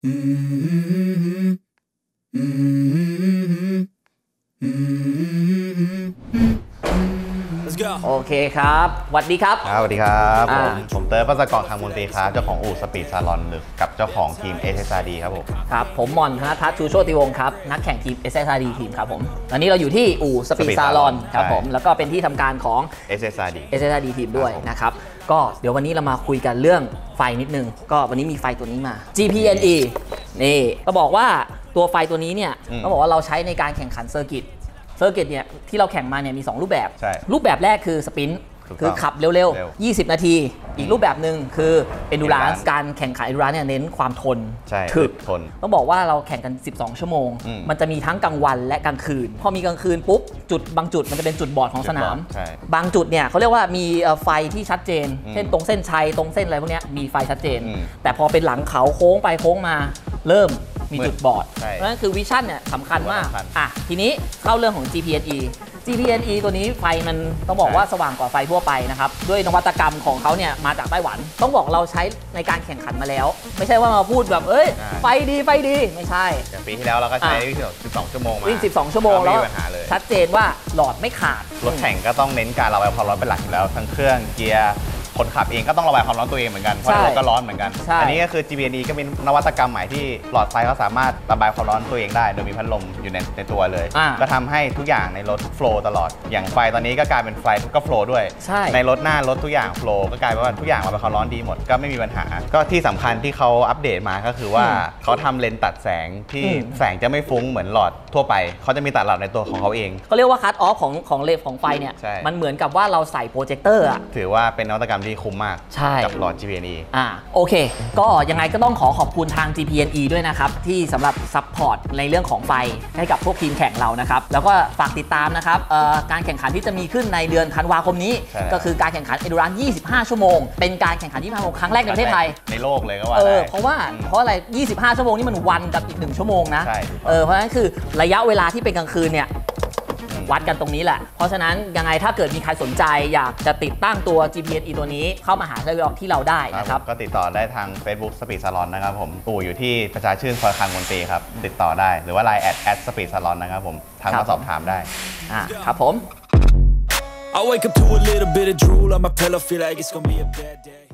โอเคครับสวัสดีครับสวัสดีครับผมเติร์ด ภัสกร คลังมนตรีครับเจ้าของอู่สปีดซาลอนหรือกับเจ้าของทีม SSRD ครับผมครับผมมอนธนทัศน์ชูโชติวงศ์ครับนักแข่งทีม SSRD ทีมครับผมตอนนี้เราอยู่ที่อู่สปีดซาลอนครับผมแล้วก็เป็นที่ทำการของ SSRD ทีมด้วยนะครับก็เดี๋ยววันนี้เรามาคุยกันเรื่องไฟนิดนึงก็วันนี้มีไฟตัวนี้มา GPNE นี่ก็บอกว่าตัวไฟตัวนี้เนี่ยก็บอกว่าเราใช้ในการแข่งขันเซอร์กิตเนี่ยที่เราแข่งมาเนี่ยมี2รูปแบบรูปแบบแรกคือสปรินต์คือขับเร็วๆ20 นาทีอีกรูปแบบหนึ่งคือ Endurance การแข่งขัน Endurance เนี่ยเน้นความทนถึกต้องบอกว่าเราแข่งกัน12ชั่วโมงมันจะมีทั้งกลางวันและกลางคืนพอมีกลางคืนปุ๊บบางจุดมันจะเป็นจุดบอดของสนามบางจุดเนี่ยเขาเรียกว่ามีไฟที่ชัดเจนเช่นตรงเส้นชัยตรงเส้นอะไรพวกนี้มีไฟชัดเจนแต่พอเป็นหลังเขาโค้งไปโค้งมาเริ่มมีจุดบอดเพราะฉะนั้นคือวิชั่นเนี่ยสำคัญมากทีนี้เข้าเรื่องของ GPNE ตัวนี้ไฟมันต้องบอกว่าสว่างกว่าไฟทั่วไปนะครับด้วยนวัตกรรมของเขาเนี่ยมาจากไต้หวันต้องบอกเราใช้ในการแข่งขันมาแล้วไม่ใช่ว่ามาพูดแบบไฟดีไม่ใช่อย่างปีที่แล้วเราก็ใช้วิ่ง12 ชั่วโมงมาวิ่ง12 ชั่วโมงแล้วชัดเจนว่าหลอดไม่ขาดรถแข่งก็ต้องเน้นการระบายความร้อนเป็นหลักอยู่แล้วทั้งเครื่องเกียร์คนขับเองก็ต้องระบายความร้อนตัวเองเหมือนกันเพราะรถก็ร้อนเหมือนกันอันนี้ก็คือ GPNE ก็เป็นนวัตกรรมใหม่ที่หลอดไฟเขาสามารถระบายความร้อนตัวเองได้โดยมีพัดลมอยู่ในตัวเลยก็ทำให้ทุกอย่างในรถโฟล์ตลอดอย่างไฟตอนนี้ก็กลายเป็นไฟก็โฟล์ด้วยในรถหน้ารถทุกอย่างโฟล์ก็กลายเป็นว่าทุกอย่างระบายความร้อนดีหมดก็ไม่มีปัญหาก็ที่สำคัญที่เขาอัปเดตมาก็คือว่าเขาทำเลนส์ตัดแสงที่แสงจะไม่ฟุ้งเหมือนหลอดทั่วไปเขาจะมีตัดหลอดในตัวของเขาเองเขาเรียกว่าคัทออฟของเลนส์ของไฟเนี่ยมันเหมือนกับว่าเราใส่โปรเจคเตอร์ถือว่าเป็นนวัตกรรมที่คุ้มมากกับหลอด GPNE โอเคก็ยังไงก็ต้องขอบคุณทาง GPNE ด้วยนะครับที่สำหรับซัพพอร์ตในเรื่องของไฟให้กับพวกทีมแข่งเรานะครับแล้วก็ฝากติดตามนะครับการแข่งขันที่จะมีขึ้นในเดือนธันวาคมนี้ก็คือการแข่งขัน Endurance 25 ชั่วโมงเป็นการแข่งขัน25 ชั่วโมงครั้งแรกในประเทศไทยในโลกเลยก็ว่าเพราะอะไร25 ชั่วโมงนี่มันวันกับอีก1ชั่วโมงนะเพราะฉะนั้นคือระยะเวลาที่เป็นกลางคืนเนี่ยวัดกันตรงนี้แหละเพราะฉะนั้นยังไงถ้าเกิดมีใครสนใจอยากจะติดตั้งตัว GPNE ตัวนี้เข้ามาหาที่เราได้นะครับก็ติดต่อได้ทาง Facebook Speed Salon นะครับผมปู่อยู่ที่ประชาชื่นซอยคลังมนตรีครับติดต่อได้หรือว่า Line @Speed Salon นะครับผมทักมาสอบถามได้ครับผม I wake up to a little bit of drool on my pillow feel like it's gonna be a bad day